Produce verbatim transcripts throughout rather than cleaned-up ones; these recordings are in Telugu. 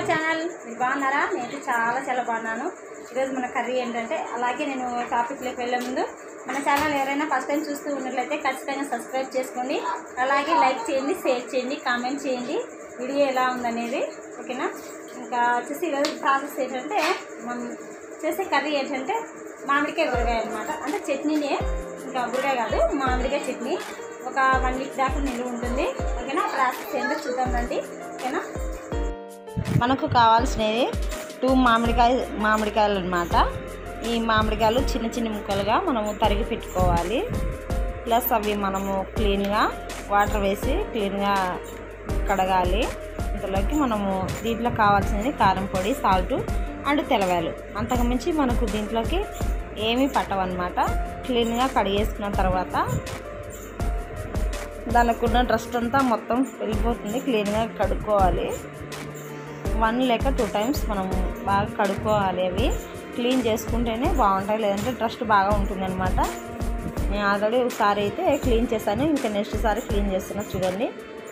Our channel. మీరు బాగున్నారా? నేను చాలా చాలా బాగున్నాను. ఈరోజు మన కర్రీ ఏంటంటే, అలాగే నేను టాపిక్లోకి వెళ్ళే ముందు మన ఛానల్ ఎవరైనా ఫస్ట్ టైం చూస్తూ ఉన్నట్లయితే ఖచ్చితంగా సబ్స్క్రైబ్ చేసుకోండి. అలాగే లైక్ చేయండి, షేర్ చేయండి, కామెంట్ చేయండి వీడియో ఎలా ఉందనేది. ఓకేనా? ఇంకా వచ్చేసి ఈరోజు ప్రాసెస్ ఏంటంటే, మనం చేసే కర్రీ ఏంటంటే మామిడికాయ ఊరగాయ అనమాట. అంటే చట్నీనే, ఇంకా ఊరగాయ కాదు, మామిడికాయ చట్నీ. ఒక వన్ వీక్ దాకా నిలువ ఉంటుంది. ఓకేనా? ప్రాసెస్ ఏంటో చూద్దాం రండి. ఓకేనా? మనకు కావాల్సినవి టూ మామిడికాయ మామిడికాయలు అనమాట. ఈ మామిడికాయలు చిన్న చిన్న ముక్కలుగా మనము తరిగి పెట్టుకోవాలి. ప్లస్ అవి మనము క్లీన్గా వాటర్ వేసి క్లీన్గా కడగాలి. ఇంతలోకి మనము దీంట్లో కావాల్సినది కారం పొడి, సాల్ట్ అండ్ తెలవాలు. అంతకుమించి మనకు దీంట్లోకి ఏమీ పట్టవన్నమాట. క్లీన్గా కడిగేసుకున్న తర్వాత దానికి ఉన్న డస్ట్ అంతా మొత్తం వెళ్ళిపోతుంది. క్లీన్గా కడుక్కోవాలి. వన్ లేక టూ టైమ్స్ మనం బాగా కడుక్కోవాలి. అవి క్లీన్ చేసుకుంటేనే బాగుంటాయి, లేదంటే డస్ట్ బాగా ఉంటుంది అనమాట. నేను ఆల్రెడీ ఒకసారి అయితే క్లీన్ చేశాను, ఇంకా నెక్స్ట్ సారి క్లీన్ చేస్తున్నా. చూడండి,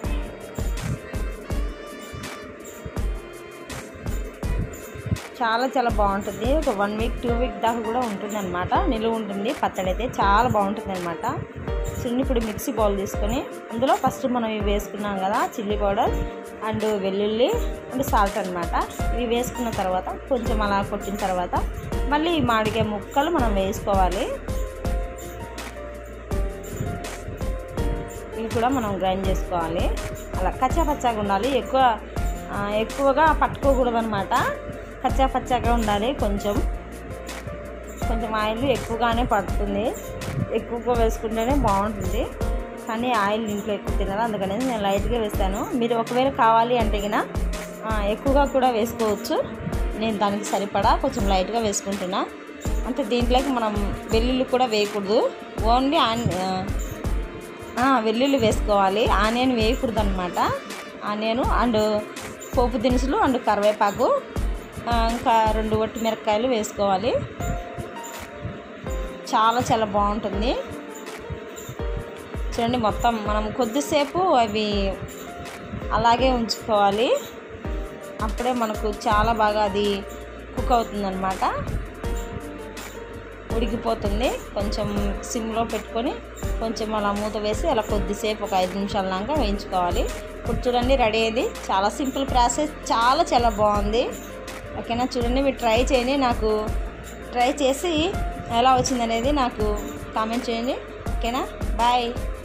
చాలా చాలా బాగుంటుంది. ఒక వన్ వీక్ టూ వీక్ దాకా కూడా ఉంటుంది అనమాట, నిలువ ఉంటుంది. పచ్చడి అయితే చాలా బాగుంటుంది అనమాట. చిన్న ఇప్పుడు మిక్సీ బౌల్ తీసుకొని అందులో ఫస్ట్ మనం ఇవి వేసుకున్నాం కదా, చిల్లీ పౌడర్ అండ్ వెల్లుల్లి అండ్ సాల్ట్ అనమాట. ఇవి వేసుకున్న తర్వాత కొంచెం అలా కొట్టిన తర్వాత మళ్ళీ ఈ మామిడికాయ ముక్కలు మనం వేసుకోవాలి. ఇవి కూడా మనం గ్రైండ్ చేసుకోవాలి. అలా కచ్చా పచ్చాగా ఉండాలి. ఎక్కువ ఎక్కువగా పట్టుకోకూడదు అనమాట. కచ్చా పచ్చాగా ఉండాలి. కొంచెం కొంచెం ఆయిల్ ఎక్కువగానే పడుతుంది. ఎక్కువగా వేసుకుంటేనే బాగుంటుంది. కానీ ఆయిల్ ఇంట్లో ఎక్కువ తినదు, అందుకని నేను లైట్గా వేస్తాను. మీరు ఒకవేళ కావాలి అంటే గిన ఎక్కువగా కూడా వేసుకోవచ్చు. నేను దానికి సరిపడా కొంచెం లైట్గా వేసుకుంటున్నా. అంటే దీంట్లోకి మనం వెల్లుల్లి కూడా వేయకూడదు, ఓన్లీ ఆన్ వెల్లుల్లి వేసుకోవాలి. ఆనియన్ వేయకూడదు అనమాట. ఆనియన్ అండ్ పోపు దినుసులు అండ్ కరివేపాకు, ఇంకా రెండు వట్టి మిరపకాయలు వేసుకోవాలి. చాలా చాలా బాగుంటుంది. చూడండి, మొత్తం మనం కొద్దిసేపు అవి అలాగే ఉంచుకోవాలి. అప్పుడే మనకు చాలా బాగా అది కుక్ అవుతుందన్నమాట, ఉడికిపోతుంది. కొంచెం సిమ్లో పెట్టుకొని కొంచెం అలా మూత వేసి అలా కొద్దిసేపు ఒక ఐదు నిమిషాల దాకా వేయించుకోవాలి. ఇప్పుడు చూడండి, రెడీ అయ్యేది. చాలా సింపుల్ ప్రాసెస్, చాలా చాలా బాగుంది. ఓకేనా? చూడండి, మీరు ట్రై చేయండి. నాకు ట్రై చేసి ఎలా వచ్చిందనేది నాకు కామెంట్ చేయండి. ఓకేనా? బాయ్.